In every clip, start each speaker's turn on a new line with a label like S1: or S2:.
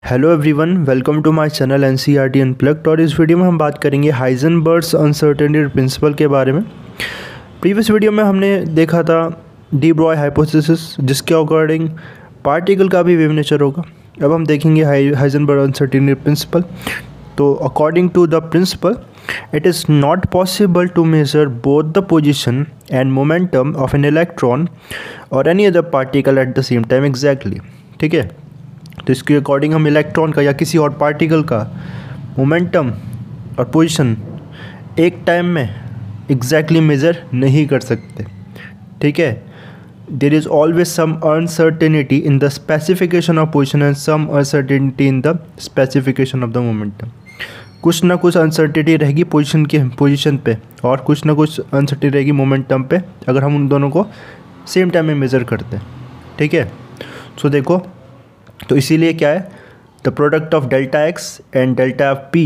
S1: Hello everyone, welcome to my channel NCERT unplugged. और इस video में हम बात करेंगे हाइजेनबर्ग्स अनसर्टेनिटी प्रिंसिपल के बारे में। प्रीवियस वीडियो में हमने देखा था डी ब्रॉय हाइपोथेसिस, जिसके अकॉर्डिंग पार्टिकल का भी वेव नेचर होगा। अब हम देखेंगे हाइजेनबर्ग अनसर्टेनिटी प्रिंसिपल। तो according to the principle, it is not possible to measure both the position and momentum of an electron और any other particle at the same time exactly. ठीक है, तो इसके अकॉर्डिंग हम इलेक्ट्रॉन का या किसी और पार्टिकल का मोमेंटम और पोजीशन एक टाइम में एग्जैक्टली मेज़र नहीं कर सकते। ठीक है, there is always some uncertainty in the specification of position and some uncertainty in the specification of the momentum. कुछ ना कुछ अनसर्टेनिटी रहेगी पोजीशन पे और कुछ ना कुछ अनसर्टेनिटी रहेगी मोमेंटम पे, अगर हम उन दोनों को सेम टाइम में मेज़र करते हैं। ठीक है, सो देखो, तो इसीलिए क्या है, the product of delta X and delta P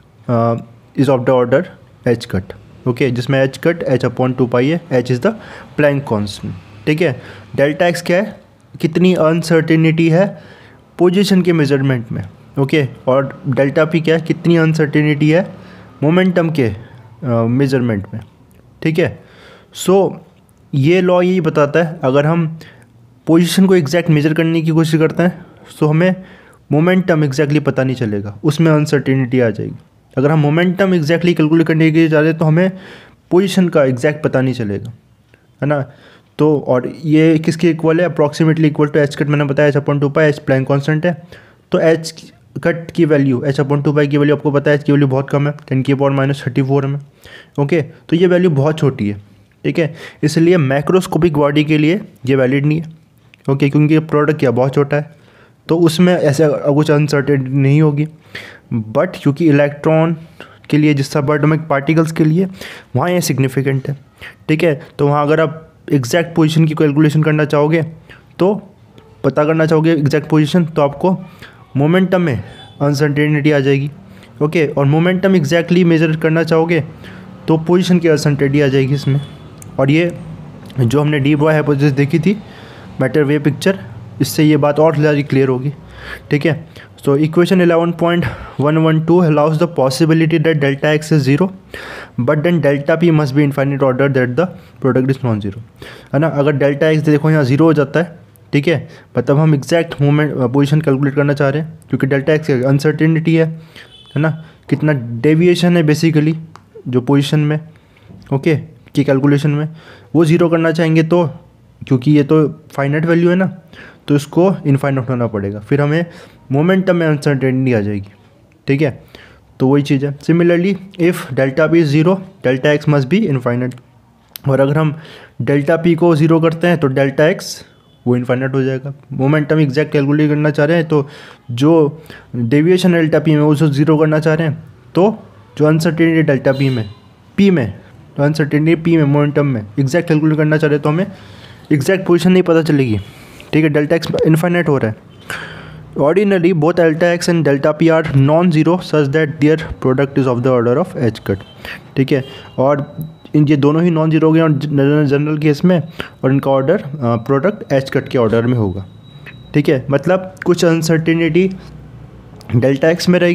S1: is of the order H cut. Okay, जिसमें H cut H upon 2 pi है, H is the Planck constant. ठीक है, डेल्टा एक्स क्या है, कितनी अनसर्टेनिटी है पोजीशन के मेजरमेंट में। ओके, और डेल्टा पी क्या है, कितनी अनसर्टेनिटी है मोमेंटम के मेजरमेंट में। ठीक है, सो ये लॉ यही बताता है, अगर हम पोजीशन को एग्जैक्ट मेजर करने की कोशिश करते हैं तो हमें मोमेंटम एग्जैक्टली पता नहीं चलेगा, उसमें अनसर्टेनिटी आ जाएगी। अगर हम मोमेंटम एग्जैक्टली कैलकुलेट करने के लिए जा रहे हैं तो हमें पोजीशन का एग्जैक्ट पता नहीं चलेगा, है ना। तो और ये किसके इक्वल है, approximately equal to H cut. मैंने बताया H upon 2 pi, H Planck constant है। तो एच कट की वैल्यू, एच अपॉन 2 पाई की वैल्यू आपको पता है, एच की वैल्यू बहुत कम है, 10⁻⁻34 में। ओके, तो ये वैल्यू बहुत छोटी है। ठीक है, इसलिए मैक्रोस्कोपिक बॉडी के लिए ये वैलिड नहीं है। ओके, क्योंकि प्रोडक्ट क्या बहुत छोटा है, तो उसमें ऐसे कुछ अनसर्टेनिटी नहीं होगी। बट क्योंकि इलेक्ट्रॉन के लिए, जिस सबएटॉमिक पार्टिकल्स के लिए, वहाँ ये सिग्निफिकेंट है। ठीक है, तो वहाँ अगर आप एग्जैक्ट पोजीशन की कैलकुलेशन करना चाहोगे, तो पता करना चाहोगे एग्जैक्ट पोजीशन, तो आपको मोमेंटम में अनसर्टेनिटी आ जाएगी। ओके, और मोमेंटम एग्जैक्टली मेजर करना चाहोगे तो पोजीशन की अनसर्टेनिटी आ जाएगी इसमें। और ये जो हमने डी ब्रॉय हाइपोथेसिस देखी थी, मैटर वेव पिक्चर, इससे ये बात और ज़्यादा क्लियर होगी। ठीक है, so equation 11.112 allows the possibility that delta x is 0 but then delta P must be infinite order that the product is non zero, है ना। अगर डेल्टा एक्स देखो यहाँ 0 हो जाता है, ठीक है, मतलब हम एग्जैक्ट मोमेंट पोजीशन कैलकुलेट करना चाह रहे हैं, क्योंकि डेल्टा एक्स अनसर्टेनिटी है ना, कितना डेविएशन है बेसिकली जो पोजीशन में, ओके, की कैलकुलेशन में, वो 0 करना चाहेंगे तो, क्योंकि ये तो फाइनाइट वैल्यू है ना, तो इसको इनफाइनाइट होना पड़ेगा, फिर हमें मोमेंटम में अनसर्टेनिटी आ जाएगी। ठीक है, तो वही चीज़ है। Similarly if delta P is 0, delta X must be infinite. और अगर हम डेल्टा पी को 0 करते हैं तो डेल्टा एक्स वो इनफाइनाइट हो जाएगा। मोमेंटम एग्जैक्ट कैलकुलेट करना चाह रहे हैं, तो जो डेविएशन डेल्टा पी में उसको 0 करना चाह रहे हैं, तो जो अनसर्टेनिटी डेल्टा पी में तो अनसर्टेनिटी पी में मोमेंटम में एग्जैक्ट कैलकुलेट करना चाह रहे हैं, तो हमें एग्जैक्ट पोजीशन नहीं पता चलेगी। ठीक है, डेल्टा एक्स इनफाइनाइट हो रहा है। Ordinary both delta X and delta P are non zero such that their product is of the order of H cut. ठीक है, और ये दोनों ही नॉन जीरो हो गए और जनरल केस में, और इनका ऑर्डर प्रोडक्ट एच कट के ऑर्डर में होगा। ठीक है, मतलब कुछ अनसर्टेनिटी डेल्टा एक्स में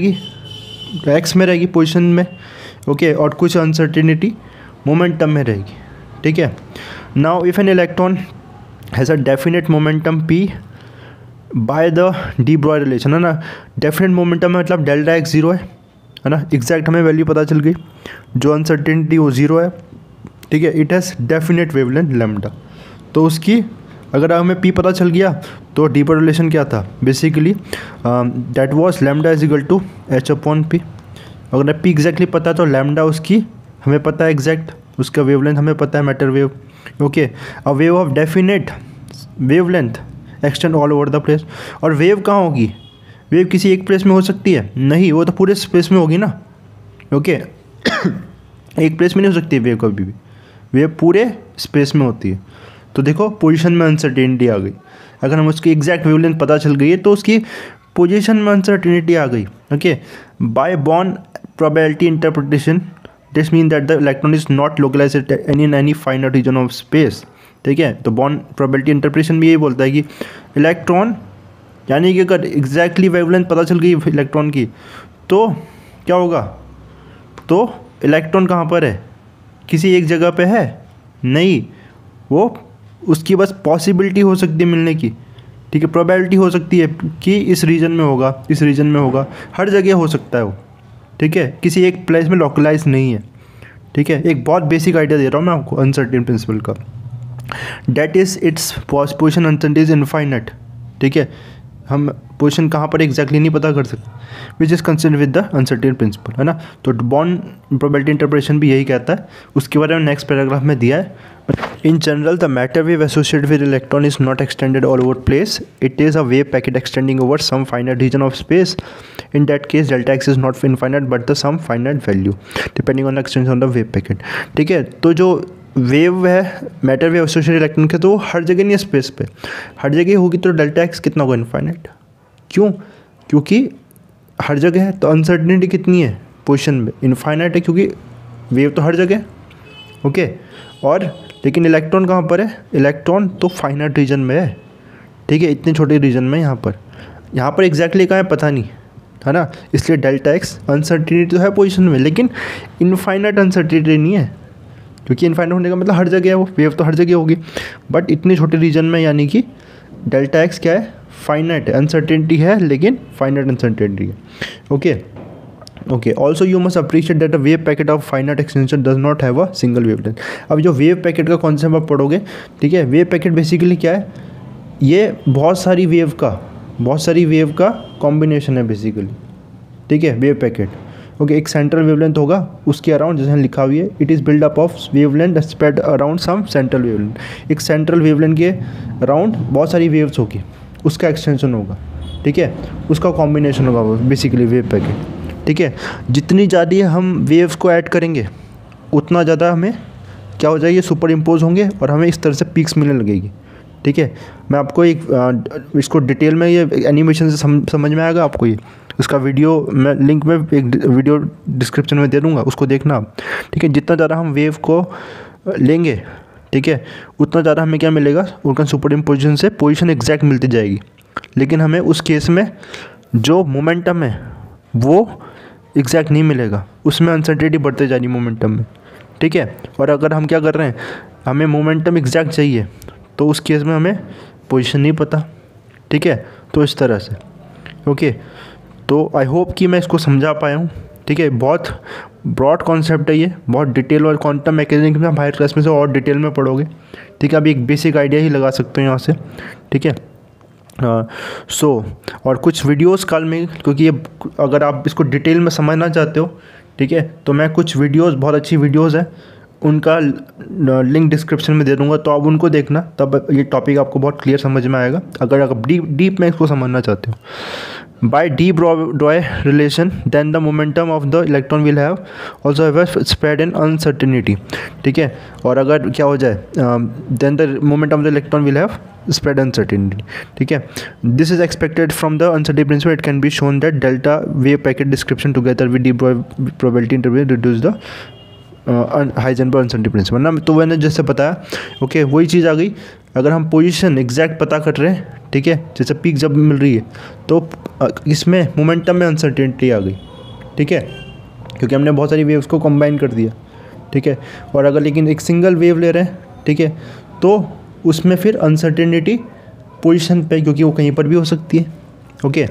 S1: रहेगी पोजिशन में, ओके, और कुछ अनसर्टेनिटी मोमेंटम में रहेगी। ठीक है, now if an electron has a definite momentum p by the de Broglie relation, है ना। डेफिनेट मोमेंटम है मतलब डेल्टा एक्स 0 है ना, एग्जैक्ट हमें वैल्यू पता चल गई, जो अनसर्टेनिटी वो 0 है। ठीक है, it has definite wavelength lambda, तो उसकी अगर हमें p पता चल गया तो डी ब्रॉय रिलेशन क्या था, basically that was lambda is equal to h upon p. अगर p एग्जैक्टली पता है तो लैम्डा उसकी हमें पता है एग्जैक्ट, उसका वेवलेंथ हमें पता है, matter wave. Okay, a wave of definite wavelength extend all over the place. और वेव कहाँ होगी, वेव किसी एक प्लेस में हो सकती है? नहीं, वो तो पूरे स्पेस में होगी ना। ओके एक प्लेस में नहीं हो सकती वेव कभी भी, वेव पूरे स्पेस में होती है। तो देखो, पोजीशन में अनसर्टेनिटी आ गई। अगर हम उसकी एग्जैक्ट वेवलेंथ पता चल गई है तो उसकी पोजीशन में अनसर्टेनिटी आ गई। Okay, by Born probability interpretation this mean that the electron is not localised in any finite region of space. ठीक है, तो बॉर्न प्रोबेबिलिटी इंटरप्रिटेशन भी यही बोलता है कि इलेक्ट्रॉन यानी कि अगर एग्जैक्टली वेवलेंथ पता चल गई इलेक्ट्रॉन की तो क्या होगा, तो इलेक्ट्रॉन कहाँ पर है, किसी एक जगह पे है नहीं, वो उसकी बस पॉसिबिलिटी हो सकती है मिलने की, ठीक है, प्रोबेबिलिटी हो सकती है कि इस रीजन में होगा, इस रीजन में होगा, हर जगह हो सकता है वो, ठीक है, किसी एक प्लेस में लोकलाइज नहीं है, ठीक है। एक बहुत बेसिक आइडिया दे रहा हूँ मैं आपको अनसर्टेन प्रिंसिपल का, that is its position uncertain is infinite, ठीक है, हम पोजीशन कहाँ पर एग्जैक्टली नहीं पता कर सकते, which is concern with the uncertain principle, है ना। तो बॉन्ड प्रोबेबिलिटी इंटरप्रिटेशन भी यही कहता है, उसके बारे में नेक्स्ट पैराग्राफ में दिया है। In general the matter wave associated with electron is not extended all over place, it is a wave packet extending over some finite region of space, in that case delta x is not infinite but the some finite value depending on the extension of the wave packet, ठीक है। तो जो wave है matter wave associated electron के, तो हर जगह नहीं है स्पेस पे, हर जगह होगी, तो डेल्टा एक्स कितना होगा, इनफाइनाइट। क्यों, क्योंकि हर जगह है, तो अनसर्टेनिटी कितनी है पोजीशन में, इनफाइनाइट है, क्योंकि वेव तो हर जगह है, ओके। और लेकिन इलेक्ट्रॉन कहाँ पर है, इलेक्ट्रॉन तो फाइनाइट रीजन में है, ठीक है, इतने छोटे रीजन में, यहाँ पर एग्जैक्टली कहाँ है पता नहीं, है ना, इसलिए डेल्टा एक्स अनसर्टेनिटी तो है पोजीशन में, लेकिन इनफाइनाइट अनसर्टेनिटी नहीं है, क्योंकि इनफाइनाइट होने का मतलब हर जगह है, वो वेव तो हर जगह होगी, बट इतने छोटे रीजन में, यानी कि डेल्टा एक्स क्या है, फाइनाइट है, अनसर्टेनिटी है लेकिन फाइनाइट अनसर्टेनिटी है, okay. Also you must appreciate that a wave packet of finite extension does not have a single wavelength. अब जो वेव पैकेट का कॉन्सेप्ट आप पढ़ोगे, ठीक है, वेव पैकेट बेसिकली क्या है, ये बहुत सारी वेव का कॉम्बिनेशन है बेसिकली, ठीक है, वेव पैकेट, ओके। एक सेंट्रल वेवलेंथ होगा, उसके अराउंड जैसे लिखा हुआ है, it is build up of wavelength spread around some central wavelength, एक सेंट्रल वेवलेंथ के अराउंड बहुत सारी वेव्स होगी, उसका एक्सटेंशन होगा, ठीक है, उसका कॉम्बिनेशन होगा वो बेसिकली वेव पैकेट, ठीक है। जितनी ज़्यादा हम वेव्स को ऐड करेंगे उतना ज़्यादा हमें क्या हो जाएगी, सुपर इम्पोज होंगे और हमें इस तरह से पीक्स मिलने लगेगी, ठीक है। मैं आपको एक इसको डिटेल में ये एनिमेशन से समझ में आएगा आपको, ये उसका वीडियो मैं लिंक में एक वीडियो डिस्क्रिप्शन में दे दूँगा, उसको देखना आप, ठीक है। जितना ज़्यादा हम वेव को लेंगे, ठीक है, उतना ज़्यादा हमें क्या मिलेगा, उनका सुपर इम्पोजिशन से पोजीशन एग्जैक्ट मिलती जाएगी, लेकिन हमें उस केस में जो मोमेंटम है वो एग्जैक्ट नहीं मिलेगा, उसमें अनसर्टेनिटी बढ़ते जा रही मोमेंटम में, ठीक है। और अगर हम क्या कर रहे हैं, हमें मोमेंटम एग्जैक्ट चाहिए, तो उस केस में हमें पोजीशन नहीं पता, ठीक है। तो इस तरह से, ओके। तो आई होप कि मैं इसको समझा पाया हूँ, ठीक है। बहुत ब्रॉड कॉन्सेप्ट है ये, बहुत डिटेल, और क्वांटम मैकेनिक्स में आप हायर क्लास में से और डिटेल में पढ़ोगे, ठीक है। अभी एक बेसिक आइडिया ही लगा सकते हो यहाँ से, ठीक है। और कुछ वीडियोस कल में, क्योंकि ये अगर आप इसको डिटेल में समझना चाहते हो, ठीक है, तो मैं कुछ वीडियोस, बहुत अच्छी वीडियोस हैं, उनका लिंक डिस्क्रिप्शन में दे दूंगा, तो आप उनको देखना, तब ये टॉपिक आपको बहुत क्लियर समझ में आएगा, अगर आप डीप में इसको समझना चाहते हो। By de Broglie relation, then the momentum of the electron will have also have a spread in uncertainty, ठीक है। और अगर क्या हो जाए, then the momentum of the electron will have spread uncertainty, ठीक है। This is expected from the uncertainty principle. It can be shown that delta wave packet description together with de Broglie probability interval reduce the Heisenberg uncertainty principle ना। तो मैंने जैसे बताया, okay, वही चीज़ आ गई, अगर हम पोजीशन एग्जैक्ट पता कर रहे हैं, ठीक है, जैसे पीक जब मिल रही है, तो इसमें मोमेंटम में अनसर्टेनिटी आ गई, ठीक है, क्योंकि हमने बहुत सारी वेव्स को कंबाइन कर दिया, ठीक है। और अगर लेकिन एक सिंगल वेव ले रहे हैं, ठीक है, तो उसमें फिर अनसर्टेनिटी पोजीशन पे, क्योंकि वो कहीं पर भी हो सकती है, ओके।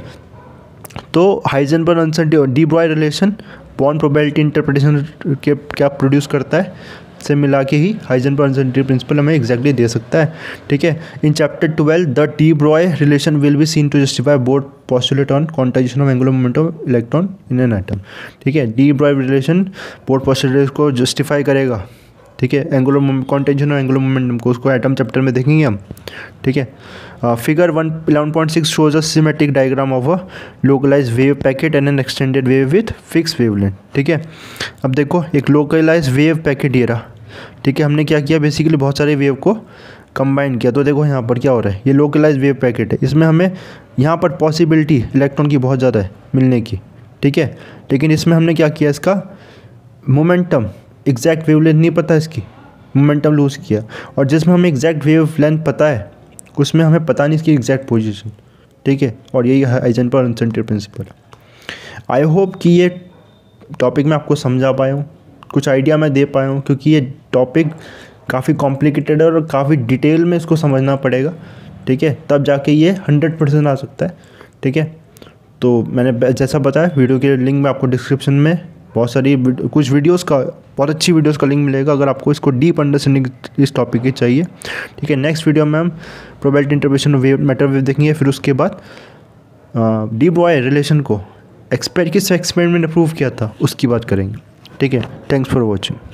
S1: तो हाइजेनबर्ग अनसर्टेनिटी और डी ब्रॉय रिलेशन बॉन्ड प्रोबेबिलिटी इंटरप्रिटेशन के क्या प्रोड्यूस करता है, से मिला के ही हाइजेनबर्ग अनसर्टेनिटी प्रिंसिपल हमें एग्जैक्टली दे सकता है, ठीक है। In chapter 12 the de Broglie relation will be seen to justify both postulate on quantisation of angular momentum of electron in an atom, ठीक है। De Broglie relation both postulate को justify करेगा, ठीक है, एंगुलर क्वांटाइजेशन और angular momentum को, उसको atom chapter में देखेंगे हम, ठीक है। Figure 11.6 shows a symmetric diagram of a localise wave packet and an extended wave with fix wavelength, ठीक है। अब देखो, एक लोकलाइज वेव पैकेट ये रहा, ठीक है, हमने क्या किया, बेसिकली बहुत सारे वेव को कंबाइन किया, तो देखो यहाँ पर क्या हो रहा है, ये लोकलाइज वेव पैकेट है, इसमें हमें यहाँ पर पॉसिबिलिटी इलेक्ट्रॉन की बहुत ज़्यादा है मिलने की, ठीक है, लेकिन इसमें हमने क्या किया, इसका मोमेंटम एग्जैक्ट वेवलेंथ नहीं पता, इसकी मोमेंटम लूज़ किया, और जिसमें हमें एग्जैक्ट वेव लेंथ पता है, उसमें हमें पता नहीं इसकी एग्जैक्ट पोजीशन, ठीक है, और यही Heisenberg uncertainty principle. I hope कि ये टॉपिक मैं आपको समझा पाया हूँ, कुछ आइडिया मैं दे पाया हूँ, क्योंकि ये टॉपिक काफ़ी कॉम्प्लिकेटेड है और काफ़ी डिटेल में इसको समझना पड़ेगा, ठीक है, तब जाके ये 100% आ सकता है, ठीक है। तो मैंने जैसा बताया, वीडियो के लिंक में आपको डिस्क्रिप्शन में बहुत सारी कुछ वीडियोस का, बहुत अच्छी वीडियोस का लिंक मिलेगा अगर आपको इसको डीप अंडरस्टैंडिंग इस टॉपिक की चाहिए, ठीक है। नेक्स्ट वीडियो में हम probability interpretation of wave matter wave देखेंगे, फिर उसके बाद डी ब्रॉय रिलेशन को किस एक्सपेरिमेंट ने प्रूव किया था उसकी बात करेंगे, ठीक है। Thanks for watching.